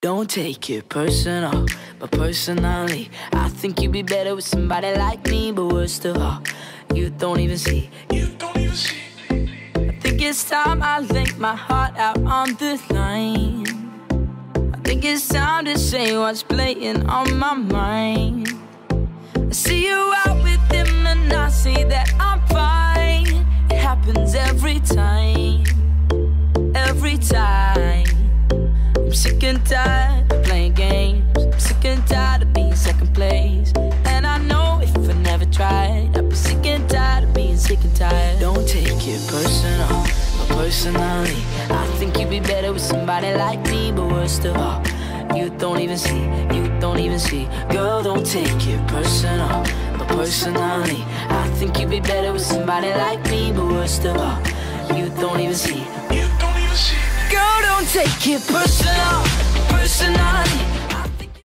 Don't take it personal, but personally I think you'd be better with somebody like me. But worst of all, you don't even see. I think it's time I laid my heart out on the line. I think it's time to say what's playing on my mind. I see you out with him and I see that I'm fine. It happens every time, every time. I'm sick and tired of playing games. I'm sick and tired of being second place. And I know if I never tried, I'd be sick and tired of being sick and tired. Don't take it personal, but personally I think you'd be better with somebody like me. But worst of all, you don't even see, you don't even see. Girl, don't take it personal, but personally I think you'd be better with somebody like me. But worst of all, you don't even see, you don't even see. Girl, don't take it personal.